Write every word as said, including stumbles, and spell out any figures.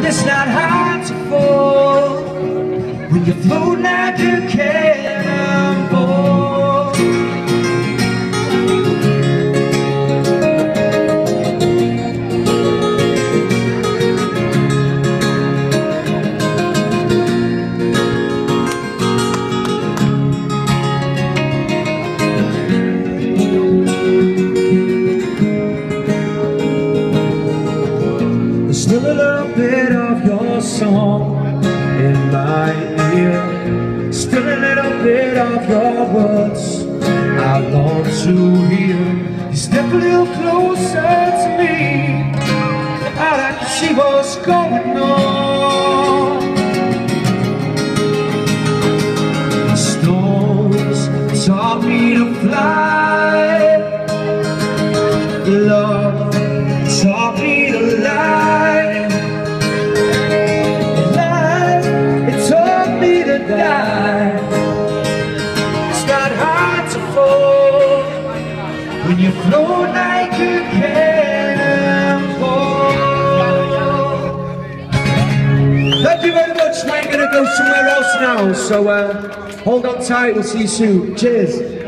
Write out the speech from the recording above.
It's not hard to fall when you float like a cannonball. Still a little bit of your song in my ear, still a little bit of your words I long to hear. You step a little closer to me, I'd like to see what's going on. The storms taught me to fly, love taught me to lie. Die. It's not hard to fall when you float like a cannonball. Thank you very much. We're going to go somewhere else now, so uh, hold on tight. We'll see you soon. Cheers.